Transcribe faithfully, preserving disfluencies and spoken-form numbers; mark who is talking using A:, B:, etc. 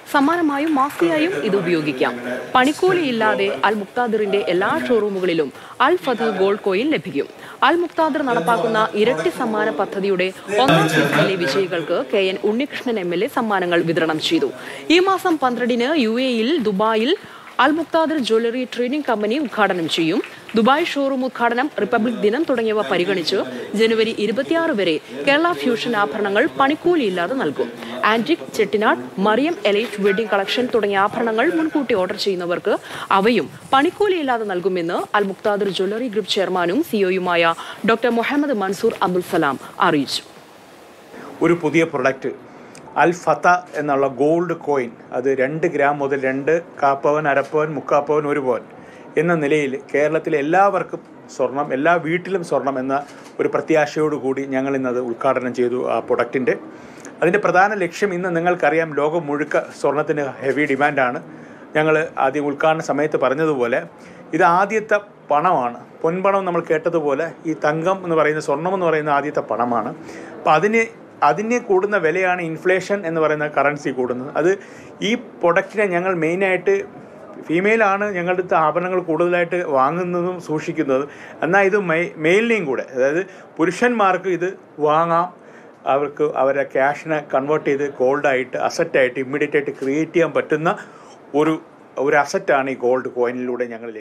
A: സമാനമായും മാസിയായും ഇത് ഉപയോഗിക്കാം. പണിക്കൂലിയില്ലാതെ അൽ മുക്താദിറിന്റെ എല്ലാ ഷോറൂമുകളിലും അൽ ഫതഹ് ഗോൾഡ് കോയിൻ ലഭിക്കും. അൽ മുക്താദിർ നടപ്പാക്കുന്ന ഇരട്ടി സമ്മാന പദ്ധതിയുടെ ഒന്നാം സീസണിലെ വിജയികൾക്ക് K N Unnikrishnan M L A സമ്മാനങ്ങൾ വിതരണം ചെയ്തു. ഈ മാസം പന്ത്രണ്ടിന് യു എയിൽ ദുബായിൽ Al Muqtadir jewellery trading company ഉദ്ഘാടനം ചെയ്യും. ദുബായ് ഷോറൂം ഉദ്ഘാടനം, റിപ്പബ്ലിക് ദിനം തുടങ്ങിയവ പരിഗണിച്ച് ജനുവരി ഇരുപത്തിയാറ് വരെ കേരള ഫ്യൂഷൻ ആഭരണങ്ങൾ പണിക്കൂലിയില്ലാതെ നൽകും. Antique, Chettinad, Mariyam elite wedding collection തുടങ്ങിയ ആഭരണങ്ങൾ മുൻകൂട്ടി ഓർഡർ ചെയ്യുന്നവർക്ക് അവയും പണിക്കൂലിയില്ലാതെ നൽകുമെന്ന് അൽ മുക്താദിർ ജ്വല്ലറി ഗ്രൂപ്പ് ചെയർമാനും സിഇഒയുമായ ഡോക്ടർ മുഹമ്മദ് മൻസൂർ അബ്ദുൽ സലാം അറിയിച്ചു.
B: ഒരു പുതിയ പ്രൊഡക്റ്റ് അൽ ഫത എന്നുള്ള ഗോൾഡ് കോയിൻ, അത് രണ്ട് ഗ്രാം മുതൽ രണ്ട് കാപ്പവൻ, അരപ്പവൻ, മുക്കാപ്പവൻ, ഒരു പവൻ എന്ന നിലയിൽ കേരളത്തിലെ എല്ലാവർക്കും സ്വർണം, എല്ലാ വീട്ടിലും സ്വർണം എന്ന ഒരു പ്രത്യാശയോടുകൂടി ഞങ്ങൾ ഇന്നത് ഉദ്ഘാടനം ചെയ്തു. ആ പ്രൊഡക്റ്റിൻ്റെ അതിൻ്റെ പ്രധാന ലക്ഷ്യം, ഇന്ന് നിങ്ങൾക്കറിയാം ലോകം മുഴുക്ക സ്വർണത്തിന് ഹെവി ഡിമാൻഡാണ്. ഞങ്ങൾ ആദ്യം ഉദ്ഘാടന സമയത്ത് പറഞ്ഞതുപോലെ ഇത് ആദ്യത്തെ പണമാണ്. പൊൻപണം നമ്മൾ കേട്ടതുപോലെ ഈ തങ്കം എന്ന് പറയുന്ന, സ്വർണം എന്ന് പറയുന്ന ആദ്യത്തെ പണമാണ്. അപ്പോൾ അതിന് അതിന് കൂടുന്ന വിലയാണ് ഇൻഫ്ലേഷൻ എന്ന് പറയുന്ന കറൻസി കൂടുന്നത്. അത് ഈ പ്രൊഡക്റ്റിനെ ഞങ്ങൾ മെയിനായിട്ട് ഫീമെയിലാണ് ഞങ്ങളുടെ അടുത്ത് ആഭരണങ്ങൾ കൂടുതലായിട്ട് വാങ്ങുന്നതും സൂക്ഷിക്കുന്നതും. എന്നാൽ ഇത് മെയ് മെയിലിനെയും കൂടെ, അതായത് പുരുഷന്മാർക്ക് ഇത് വാങ്ങാം. അവർക്ക് അവരെ ക്യാഷിനെ കൺവേർട്ട് ചെയ്ത് ഗോൾഡായിട്ട്, അസറ്റായിട്ട് ഇമ്മീഡിയറ്റ് ആയിട്ട് ക്രിയേറ്റ് ചെയ്യാൻ പറ്റുന്ന ഒരു ഒരു അസറ്റാണ് ഈ ഗോൾഡ് കോയിനിലൂടെ ഞങ്ങൾ